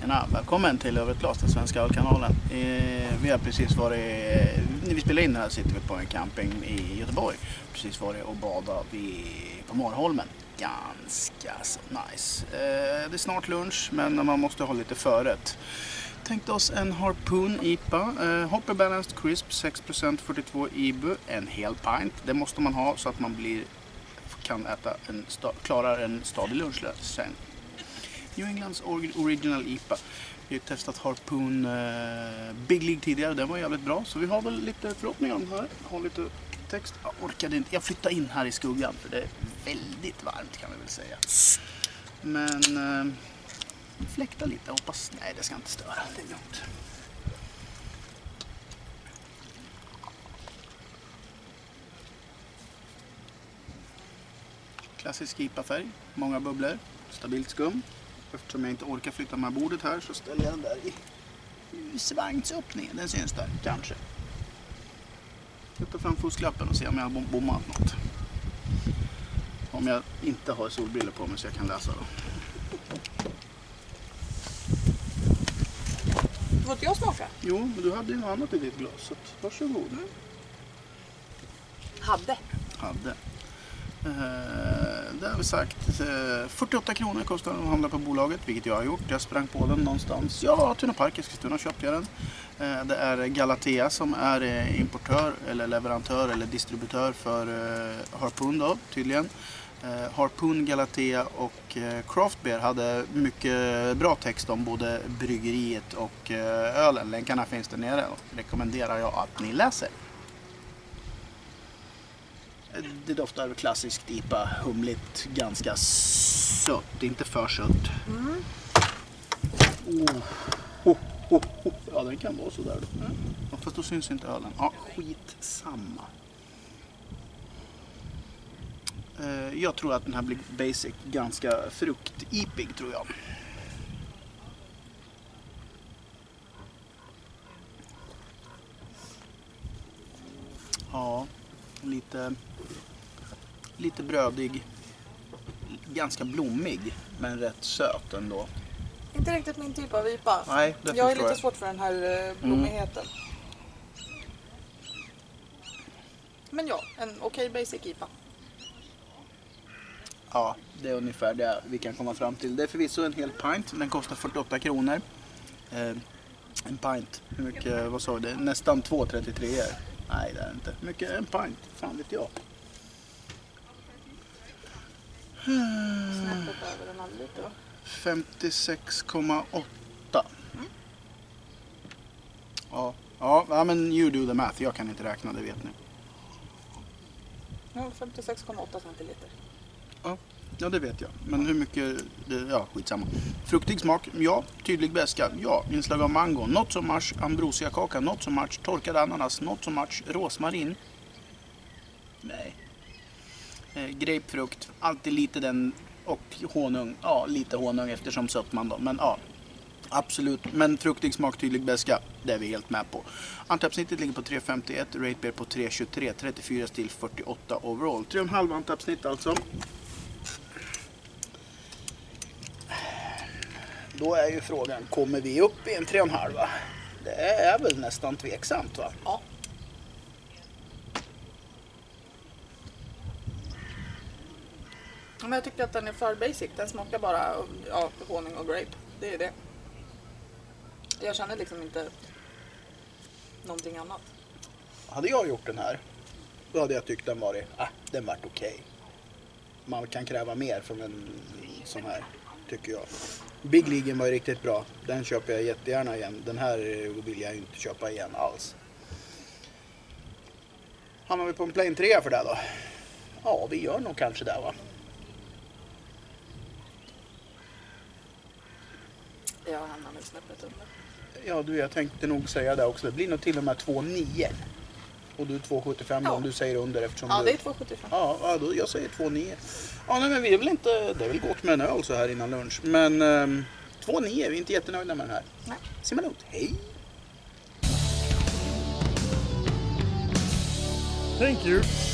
Tjena, välkommen till Över ett glas, den svenska ölkanalen. Vi har precis varit, när vi spelar in här sitter vi på en camping i Göteborg. Precis varit och badat på Marholmen. Ganska så nice. Det är snart lunch, men man måste ha lite förrätt. Tänkte oss en Harpoon IPA, Hopper Balanced Crisp 6% 42 IBU, en hel pint. Det måste man ha så att man kan klarar en stadig lunch sen. New Englands Original IPA. Vi har testat Harpoon Big League tidigare, den var jävligt bra. Så vi har väl lite förhoppningar om här. Har lite text. Jag orkade inte. Jag flyttar in här i skuggan för det är väldigt varmt kan vi väl säga. Men fläkta lite, hoppas. Nej, det ska inte störa. Det är lugnt. Klassisk IPA-färg, många bubblor, stabilt skum. Eftersom jag inte orkar flytta med bordet här så ställer jag den där i husvagnsöppningen. Den syns där, kanske. Jag tar fram fusklappen och ser om jag har bommat något. Om jag inte har solbriller på mig så jag kan läsa då. Får inte jag smaka? Jo, men du hade ju något annat i ditt glas, så varsågod. Hade. Det har vi sagt. 48 kronor kostar den att handla på bolaget, vilket jag har gjort. Jag sprang på den någonstans. Ja, Tuna Park, Eskilstuna köpte jag den. Det är Galatea som är importör eller leverantör eller distributör för Harpoon då, tydligen. Harpoon, Galatea och Craft Beer hade mycket bra text om både bryggeriet och ölen. Länkarna finns där nere och rekommenderar jag att ni läser. Det doftar klassiskt IPA, humligt, ganska sött, inte för sött. Ja, den kan vara sådär då. Ja, fast då syns inte ölen. Ja, skitsamma. Jag tror att den här blir basic, ganska fruktipig tror jag. Ja, lite brödig, ganska blommig, men rätt söt ändå. Inte riktigt min typ av IPA. Nej, det jag är lite svårt för den här blommigheten. Men ja, en okej basic IPA. Ja, det är ungefär det vi kan komma fram till. Det är förvisso en hel pint, den kostar 48 kronor. En pint, hur mycket, vad sa du? Nästan 2,33 är. Nej, det är inte. Hur mycket är en pint? Fan vet jag. Snäppet över den andra lite då. 56,8. Ja, men you do the math. Jag kan inte räkna, det vet ni. Ja, 56,8 centiliter. Ja, det vet jag. Men hur mycket, ja, skitsamma. Fruktig smak, ja. Tydlig beska, ja. Inslag av mango, not so much. Ambrosiakaka, not so much. Torkad ananas, not so much. Rosmarin, nej. Grapefrukt, alltid lite den. Och honung, ja, lite honung eftersom sötman då. Men ja, absolut. Men fruktig smak, tydlig beska, det är vi helt med på. Antappsnittet ligger på 3,51, rate beer på 3,23, 34 stil 48 overall. 3,5 antappsnitt alltså. Då är ju frågan, kommer vi upp i en 3,5? Det är väl nästan tveksamt, va? Ja. Men jag tycker att den är för basic. Den smakar bara honung och grape. Det är det. Jag känner liksom inte någonting annat. Hade jag gjort den här, då hade jag tyckt den vart okej. Man kan kräva mer från en sån här, tycker jag. Big League var ju riktigt bra. Den köper jag jättegärna igen. Den här vill jag inte köpa igen alls. Hamnar vi på en plain 3 för det då? Ja, vi gör nog kanske det, va? Jag hamnar med snäppet under. Ja, jag tänkte nog säga det också. Det blir nog till och med 2,9. Och du är 2,75 om du säger under eftersom det är 2,75. Ja, då, jag säger 2,9. Ja, nej, men vi är väl inte... Det är väl gott med en öl så här innan lunch. Men 2,9 är vi inte jättenöjda med den här. Nej. Simma lugnt. Hej! Thank you.